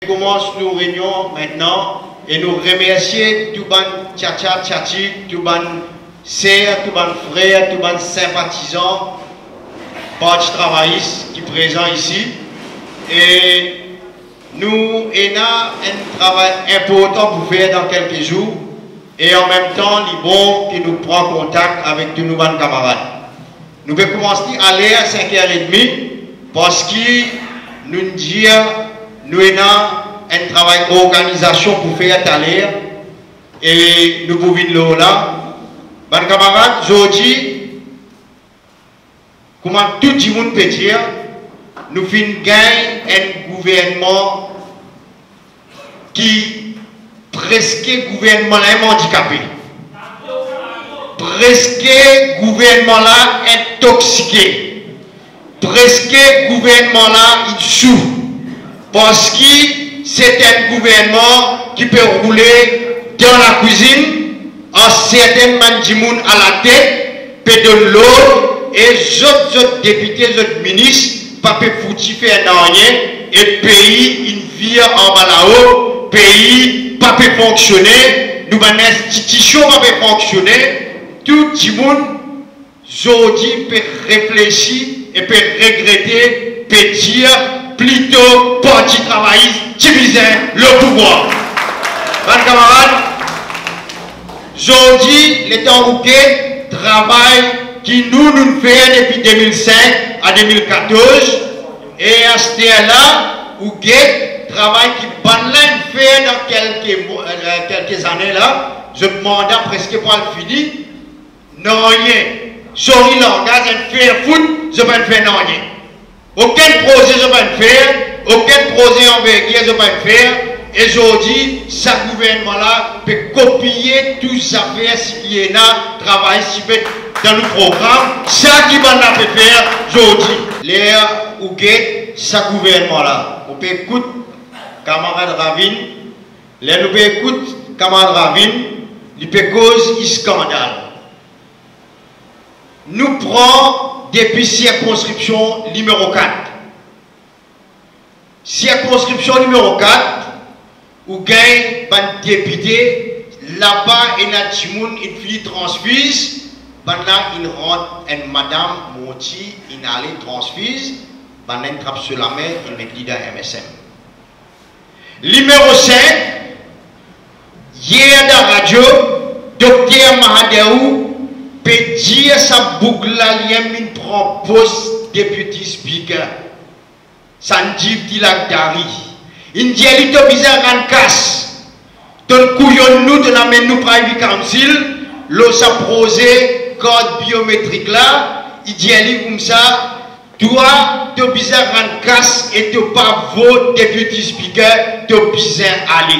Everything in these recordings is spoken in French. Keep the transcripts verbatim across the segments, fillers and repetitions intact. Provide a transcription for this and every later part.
On commence nos réunions maintenant et nous remercier tout le tchatcha, tchati, tout le sœurs, tout le frères, tout le sympathisants, partis travaillistes qui sont présents ici. Et nous avons un travail important pour faire dans quelques jours. Et en même temps, il est bon que nous prenions contact avec tous nos camarades. Nous allons commencer à aller à cinq heures trente parce que nous disons nous avons un travail d'organisation pour faire à l'air et nous pouvons le là. Mes camarades, aujourd'hui, comment tout le monde peut dire, nous finissons gagner un gouvernement qui presque gouvernement là est handicapé. Presque gouvernement là est intoxiqué. Presque gouvernement là il souffre. Parce que c'est un gouvernement qui peut rouler dans la cuisine, en certains mandimoun à la tête, peut de l'eau, et les autres députés, les autres ministres, pas peut foutre faire rien, et le pays, une vie en bas là-haut, pays, pas peut fonctionner, nous avons une institution pas peut fonctionner, tout le monde, aujourd'hui, peut réfléchir et peut regretter, peut dire, plutôt parti travailliste diviser le pouvoir. Mes camarades, aujourd'hui, l'État rouquet travail qui nous nous fait depuis deux mille cinq à deux mille quatorze et à ce là où travail qui banlène fait dans quelques, euh, quelques années là, je demande presque pas le fini, non rien. Sorry langage, un faire foot, je ne vais faire rien. Aucun projet je ne vais faire, aucun projet en verguer je ne vais faire. Et aujourd'hui, ce gouvernement-là peut copier tout ça faire si il y a un travail si dans le programme. Ça qui va peut faire aujourd'hui. L'air ou ce gouvernement-là, on peut écouter camarade Ravin, l'air nous peut écouter camarade Ravin, il peut cause un scandale. Nous prenons depuis circonscription numéro quatre. Circonscription numéro quatre, où gagne un député, là-bas, il y a une fille transfuse, là, il rentre une madame Monti, il allait transfuse, il trappe sur la main, il met l'idée M S M. Numéro cinq, hier dans la radio, docteur Mahadeou, peut dire sa boucle il prend poste député speaker. Sanjib Dilakdari. Il dit il est bizarre en casse. Donc couillon nous de la main nous private council, l'eau sa prosé code biométrique là, il dit il comme ça, toi de bizarre en casse et de pas vote député speaker, de bizarre aller.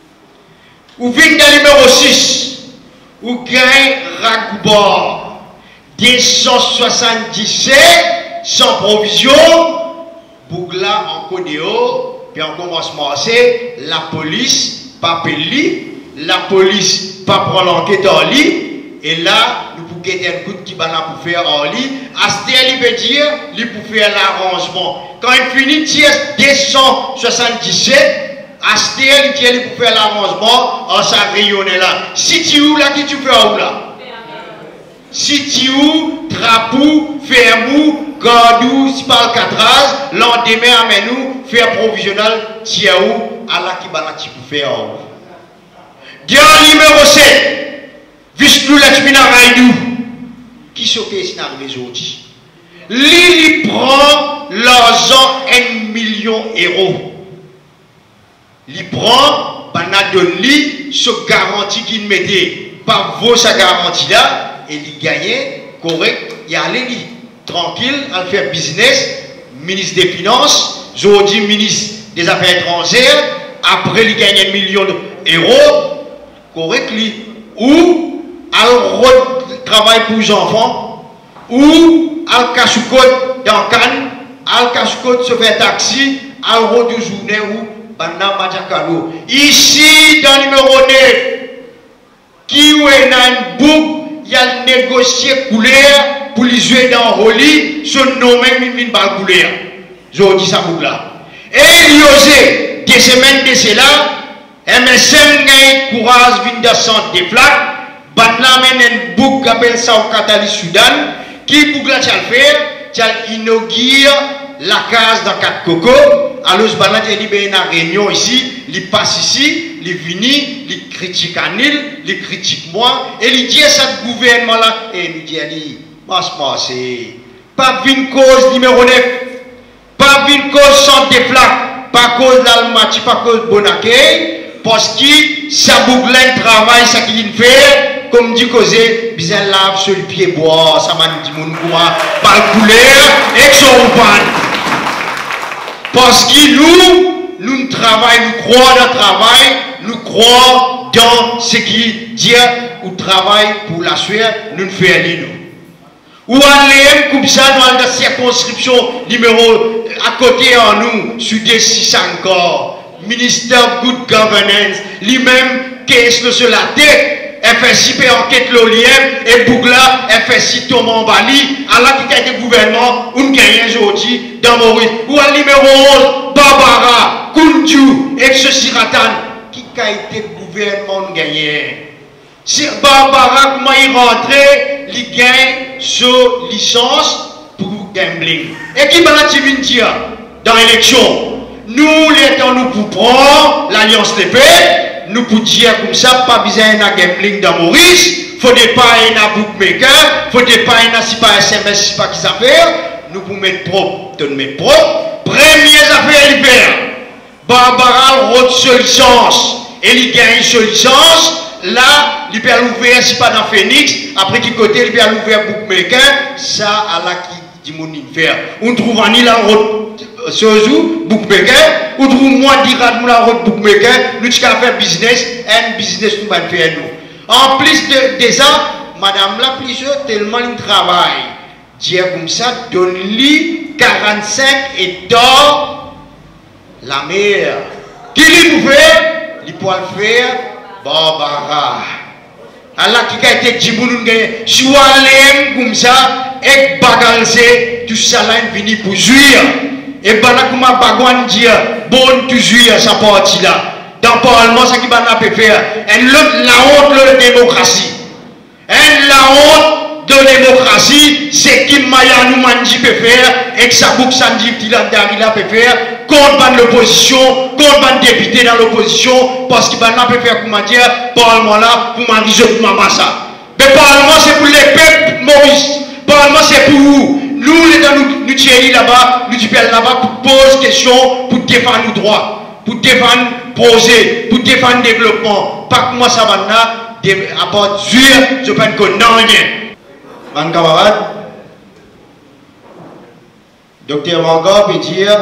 Ou vient dans numéro six. Ou gagne Ragbor deux cent soixante-dix-sept sans provision, Bougla en Codéo, puis on commence à marcher, la police pas payé, la police pas prendre l'enquête en lit, et là, nous pouvons gagner un coup de qui va pour faire en lit, à ce temps, il veut dire, il peut faire l'arrangement. Quand il finit, deux cent soixante-dix-sept, à ce temps, il dit, il peut faire l'arrangement, en ça rayonne là. Si tu ou là, qui tu fais où là? Si tu ou, trapou, fermou, gardou, si pas le catraz, l'endemain, amène-nous, faire provisionnel, tiens où, à la qui va là, tu peux faire où. Dieu numéro sept, Vishnu Lakshmina Raidou, qui s'occupe ici dans les aujourd'hui. Lui, il prend l'argent un million d'euros. Il prend, il donne lui, ce garantie qu'il mettait, par vos sa garantie là, et il gagne, correct, il allait tranquille, il fait business, ministre des Finances, aujourd'hui ministre des Affaires étrangères, après il gagne un million d'euros, correct, lui, ou il travaille pour les enfants, ou il cache côte dans Cannes, il cache côte se fait taxi, il roule de journée où ici, dans le numéro neuf, qui est dans une boucle, il y a négocié couleur pour les jouer dans Roli, son nom même une balle couleur. Je dis ça boucle là. Et il y a des semaines c'est là, et mais c'est un courage vient de centre des flaques, Banna mène un bouc qui appelle ça au Katali Soudan, qui bouc là, tu as fait, tu as inauguré la case dans quatre coco. Alors, Banna a dit, il y a une réunion ici, il passe ici, il vient, il critique Anil, il critique moi, et il dit à ce gouvernement-là, et il dit, il passe passer. Pas une cause numéro neuf, pas une cause centre des flaques, pas cause l'Almaty, pas cause Bonacay, parce que ça boucle le travail, ça qu'il fait, comme dit causé, bien lave sur le pied bois, ça m'a dit mon bois, par le couleur, et que son pan. Parce que nous, nous travaillons, nous croyons dans le travail, nous croyons dans ce qui dit ou travail pour la suite, nous ne faisons rien. Ou aller comme ça dans la circonscription numéro à côté en nous, sur des six encore, ministère Good Governance, lui-même, qu'est-ce sur la tête, F S I fait enquête l'oliem, et Bougla, F S I tombe en Bali, à la qui a été gouvernement, on gagne aujourd'hui dans Maurice. Ou à numéro onze, Barbara, Kuntu, et ce Siratan, qui a été gouvernement gagné. Si Barbara, comment il rentrait, il gagne sur licence pour gambling. Et qui va la dire dans l'élection? Nous, les temps, nous pour prendre l'Alliance des Paix, nous pour dire comme ça, pas besoin de gambling dans Maurice, faut pas un bookmaker, faut pas un si pas S M S, si pas qui s'affaire, nous pour mettre propre, de mettre propre. Première affaire, il fait. Barbara rote sur licence, et il gagne sur licence. Là, il peut l'ouvrir, si pas dans Phoenix, après qui côté, il peut l'ouvrir bookmaker, ça, à la qui dit mon faire. On trouve en île en route, ce jour, bookmaker, on trouve moins d'irad, mon route bookmaker, nous, qui a fait business, un business, nous, va faire nous. En plus de, de ça, madame la plusieurs, tellement il travaille, dire comme ça, donne-lui quarante-cinq et d'or, la mère. Qui lui peut faire? Il peut le faire. Barbara. Allah qui a été djibounoun gagné. Soit l'aime comme ça, et bagalse, tout ça là, vini pour jouir. Et bana kuma bagwan dire, bon, tu jouir sa partie là. Dans le Parlement, ça qui bana peut faire. Et l'autre, la honte de la démocratie. Et la honte de la démocratie, c'est qui Maya nous mandi peut faire, et que sa boucle Sandy Tilandari peut faire. Contre l'opposition, contre le député dans l'opposition, parce qu'il peut faire comment dire, Parlement là, pour m'arriver pour maman ça. Mais Parlement c'est pour les peuples, Maurice. Parlement c'est pour vous. Nous, les gens, nous, nous tirons là-bas, nous tirons là-bas pour poser des questions, pour défendre nos droits, pour défendre projet, pour défendre le développement. Pas que moi ça va là, à part dire, je pense que non, rien. Mon camarade, docteur Manga peut dire,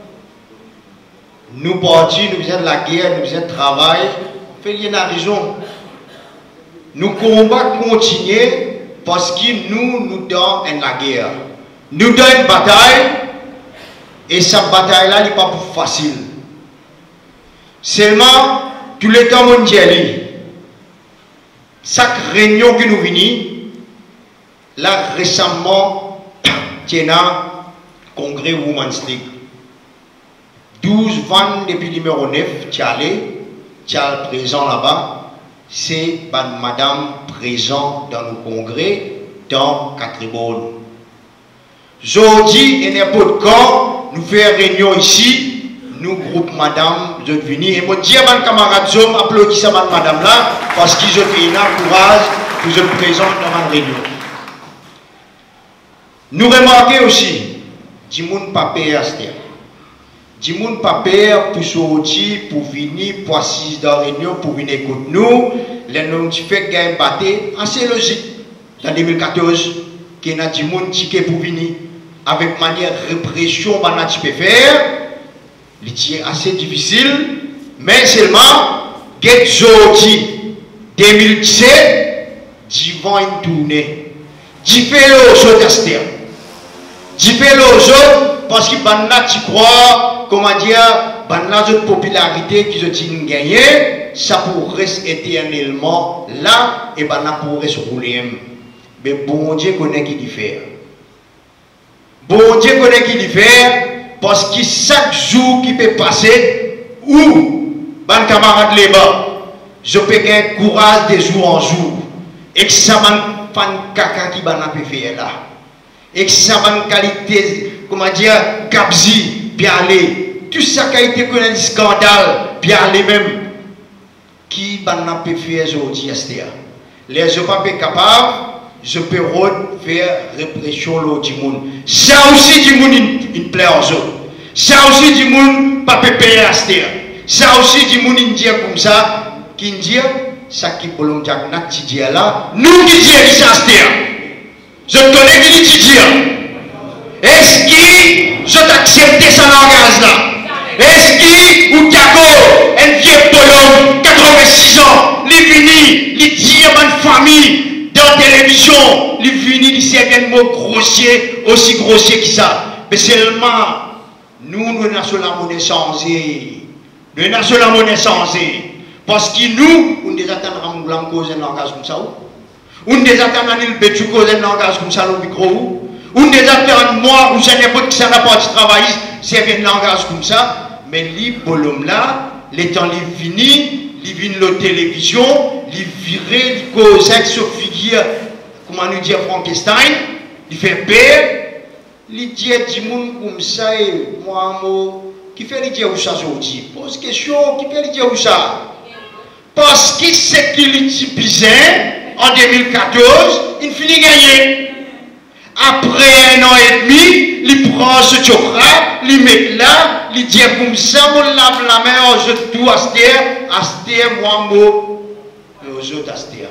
nous partis, nous faisons de la guerre, nous faisons de travail, fait rien à raison. Nous combat continuer parce que nous, nous donnons la guerre. Nous donnons une bataille et cette bataille-là n'est pas facile. Seulement, tous les temps mondiaux, chaque réunion que nous venons, là récemment, il y a un congrès Women's League. douze vannes depuis le numéro neuf, tu es allé, tu es présent là-bas. C'est madame présent dans le congrès, dans Catribone. Aujourd'hui, et n'importe quand, nous faisons réunion ici, nous, groupe madame, vous êtes venus. Et moi, dis à mes camarades, je m'applaudis à madame là, parce qu'ils ont fait un courage, vous êtes présents dans la réunion. Nous remarquons aussi, dis-moi pas payer à ce terme. Dis-moi pas payer pour sortir, pour venir, pour assister dans la réunion, pour venir écouter nous. Les noms qui fait gagner batté, assez logique. Dans deux mille quatorze, qui a dit mon ticket pour venir, avec manière répression, qu'on peut faire. C'est assez difficile, mais seulement, get sorti deux mille dix-sept, d'y vont une tournée. D'y fait les autres astères. D'y fait les autres, parce que banna tu crois, comment dire, banna de popularité qu'ils ont gagné, ça pourrait rester éternellement là, et banna pourrait se rouler. Mais bon Dieu connaît qui dit faire. Bon Dieu connaît qui dit faire. Parce que chaque jour qui peut passer, ou camarades là-bas, je peux gagner courage de jour en jour. Et que ça m'a fan caca qui va faire là. Et que ça m'a qualité, comment dire, gabzi, bien aller. Tout ça qui a été connu un scandale, bien aller même. Qui va faire aujourd'hui, les gens ne sont pas capables, je peux faire répression l'autre monde. Ça aussi, du monde, il plaît aux autres. Ça aussi, du monde, ne peut pas payer à Astéa. Ça aussi, du monde, il dit comme ça, qui dit, ça qui peut l'on dire, là, nous qui disons, ça Astéa. Je connais qui dit, est-ce que je t'accepte ce langage là? Est-ce que ou Diago, un vieux bonhomme, quatre-vingt-six ans, il vini, il dit à ma famille, dans la télévision, il vini, il sait un mot grossier, aussi grossier que ça. Mais seulement, nous, nous sommes la monnaie changée. Nous sommes la monnaie changée. Parce que nous, on nous attendons à cause d'un langage comme ça. On nous attendons à cause d'un langage comme ça, le micro. On nous attendons, moi, ou je n'ai pas que ça n'a pas de travail, c'est un langage comme ça. Mais li bolom là, les temps li fini, li vin la télévision, li viré, li cause avec ce figure, comment nous dire Frankenstein, il fait peur, li dit du monde comme ça et moi mo, qui fait li dire où ça aujourd'hui? Pose question, qui fait li dire où ça? Parce que c'est qu'il typisait en deux mille quatorze, il finit gagner. Après un an et demi, il prend ce chocolat, il met là, il dit comme ça, on lave la main, on jette tout à Astéa, Astéa, moi, moi, on jette Astéa.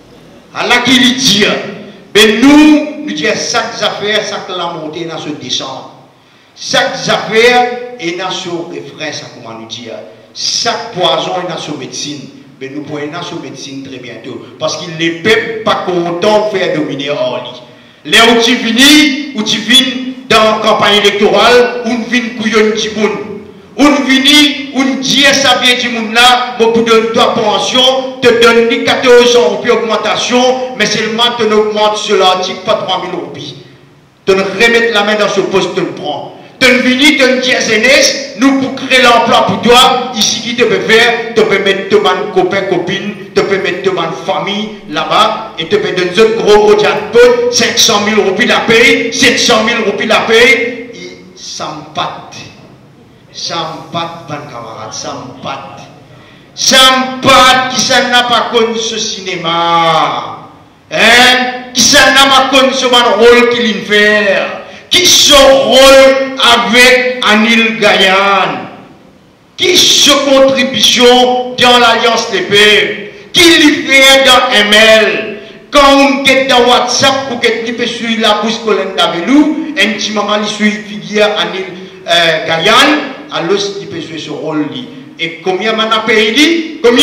Alors qu'il dit, mais nous, nous disons chaque affaire, chaque la montée, dans ce descendre. Chaque affaire est dans ce refrain, ça comment nous dire. Chaque poison est dans ce médecine. Mais nous pouvons dans ce médecine très bientôt. Parce qu'il ne peut pas content de faire dominer hors lit. Les où tu finis, où tu viens dans la campagne électorale, où tu viens couillon du monde. Où tu viens, où tu dis ça vient du monde là, pour te donner ta pension, te donne quatorze cents roupies augmentation, mais seulement tu augmentes sur l'article pas trois mille roupies. Tu remettre la main dans ce poste, tu le prends. Tu viens, tu dis à jeunesse, nous pour créer l'emploi pour toi, ici qui te peut faire, tu peux mettre ton copain, copine, tu peux mettre ton famille là-bas, et tu peux donner un gros gros jackpot, cinq cent mille roupies la paye, sept cent mille roupies la paye, et ça me pâte. Ça me pâte, mon camarade, ça me pâte. Ça me pâte qui ça n'a pas connu ce cinéma. Hein? Qui ça n'a pas connu ce rôle qu'il fait. Qui son rôle avec Anil Gayan? Qui sa contribution dans l'Alliance des P? Qui lui fait dans M L? Quand on est dans WhatsApp pour que tu puisses suivre la bouche colonne d'Avelou, intimement il suit figure Anil euh, Gayan, alors il peut jouer ce rôle. Et combien m'en a payé? Combien?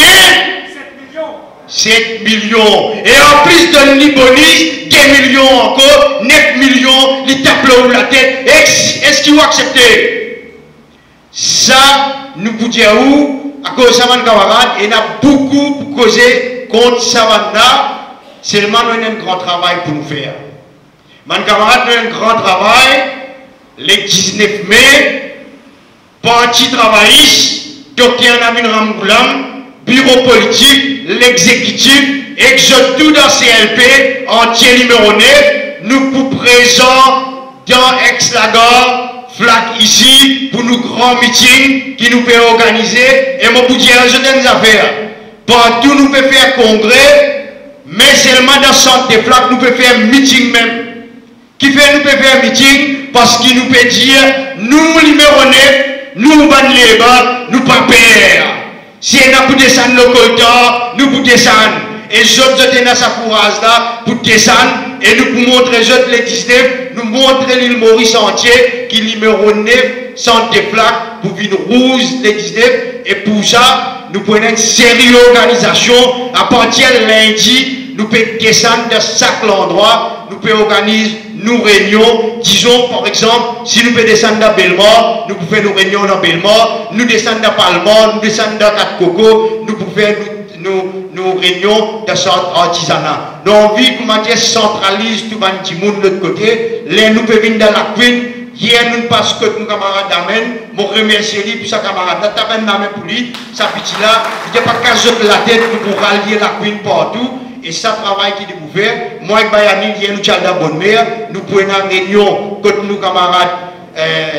sept millions. Et en plus de l'Ibonis, deux millions encore, neuf millions, les tableaux la tête. Est-ce qu'il va accepter? Ça, nous pouvons dire où, à cause de Savan camarade, il y a beaucoup pour causer contre Savana. Seulement, nous avons un grand travail pour nous faire. Mon camarade, nous avons un grand travail. Le dix-neuf mai, parti travailliste, docteur Namin Ramgoulam, bureau politique, l'exécutif, et que tout dans C L P, entier numéro neuf, nous pour présent dans Aix-la-Gare, flac ici, pour nos grands meetings qui nous peut organiser, et moi pour dire, je donne des affaires. Partout nous peut faire congrès, mais seulement dans le centre des flacs, nous peut faire meeting même. Qui fait nous peut faire meeting, parce qu'il nous peut dire, nous numéro neuf, nous ban les bas, nous pas perdre. Si on a pour descendre le coltan, nous pour descendre. Et je te dans sa courage là pour descendre. Et nous pour montrer les dix-neuf, nous montrer l'île Maurice entier qui est numéro neuf, centre des flaques pour venir rouge les dix-neuf. Et pour ça, nous prenons une série d'organisations. À partir de lundi, nous pouvons descendre dans chaque endroit. Nous pouvons organiser nos réunions. Disons par exemple, si nous pouvons descendre dans Belmort, nous pouvons faire nos réunions dans Belmort. Nous descendons dans Palmont, nous descendons dans Quatre-Coco, nous pouvons faire nos, nos réunions dans centre artisanat. Nous avons envie, comment dire, centralise tout le monde de l'autre côté. Là, nous pouvons venir dans la cuisine hier nous passons que nos camarades d'Amen, mon remercier lui, puis sa camarade là, t'as ben d'Amen pour lui, sa petite là, il n'y a pas qu'à jeter la tête pour rallier la queen partout, et ça travail qui est ouvert, moi et Bayani, hier nous sommes la bonne mère, nous pouvons en réunion, que nos camarades euh,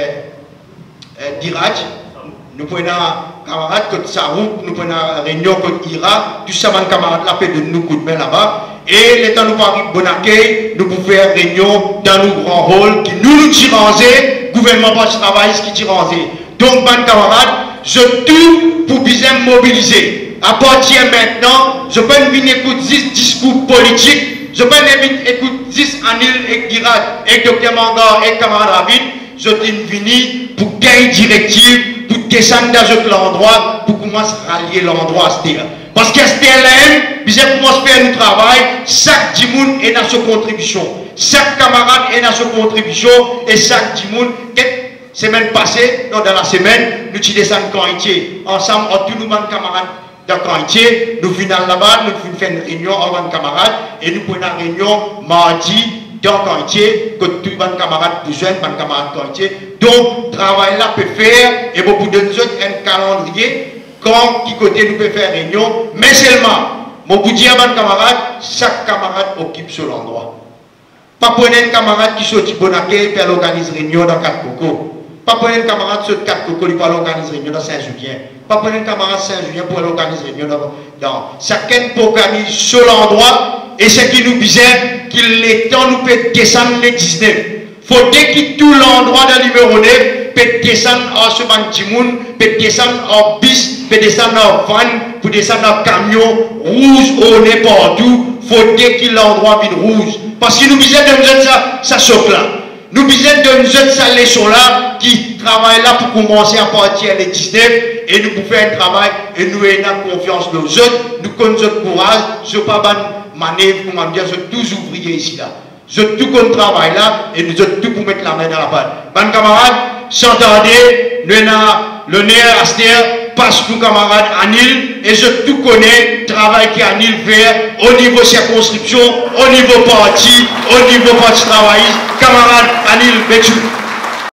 euh, d'Irak, nous prenons camarades comme Sarouk, nous prenons réunion comme Ira, tout ça, mon camarade là fait de nous coups de main là-bas. Et les temps nous parlons bon accueil, nous pouvons faire réunion dans nos grands rôles qui nous nous tirons, gouvernement pas de travail qui tirons. Donc, mon camarade, je tout pour bien mobiliser. À partir de maintenant, je peux venir écouter dix discours politiques, je peux venir écouter dix Anil et Irak, et docteur Mangar et camarade Ravid, je suis venu pour gagner directive, pour descendre dans l'endroit, pour commencer à rallier l'endroit. Parce que S T L M, bien commence à faire notre travail, chaque dimoun est dans sa contribution. Chaque camarade est dans sa contribution, et chaque dimoun, quelques semaines passées, dans la semaine, nous descendons quand entier. Ensemble, tous nos camarades dans quand entier, nous venons là-bas, nous faisons une réunion avant camarades, et nous prenons une réunion mardi dans quand entier, que tous les camarades besoin, les camarades quand entier. Donc, le travail là peut faire, et beaucoup de nous autres, un calendrier. Quand, qui côté nous peut faire réunion, mais seulement, mon bout de camarade, chaque camarade occupe ce endroit. Pas pour un camarade qui sortit Bonaké, puis elle organise réunion dans quatre cocos. Pas pour un camarade qui sortit quatre cocos, il peut organiser réunion dans Saint-Julien. Pas pour un camarade Saint-Julien pour organiser réunion dans. dans. Chacun peut organiser ce endroit, et ce qui nous disait qu'il est temps nous peut descendre les dix-neuf. Faut quitter tout l'endroit de numéro neuf, peut descendre en ce bantimoun, peut descendre en bis, peut descendre en van, pour descendre en camion, rouge au nez partout, faut quitter l'endroit vide rouge. Parce que nous besoin de nous ça, ça choque là. Nous besoin de nous ça leçon là, qui travaille là pour commencer à partir les dix-neuf, et nous pouvons faire un travail, et nous ayons confiance dans nous autres, nous connaissons notre courage, je ne pas manœuvre, comment dire, je tous ouvriers ici là. Je tout comme travail là, et nous sommes tout pour mettre la main dans la pâte. Mes camarades, s'entendez, nous avons le nerf à terre, parce que nos camarades Anil, et je tout connais le travail qu'Anil fait au niveau circonscription, au niveau parti, au niveau parti travailliste, camarade Anil Béchou.